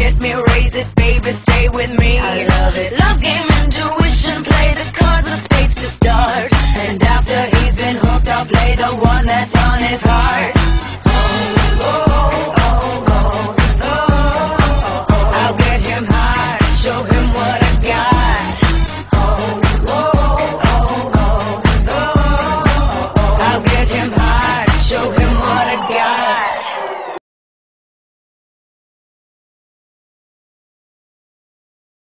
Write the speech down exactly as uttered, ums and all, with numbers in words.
let me raise it, baby, stay with me. I love it. Love game, intuition, play the cards of spades to start. And after he's been hooked, I'll play the one that's on his heart.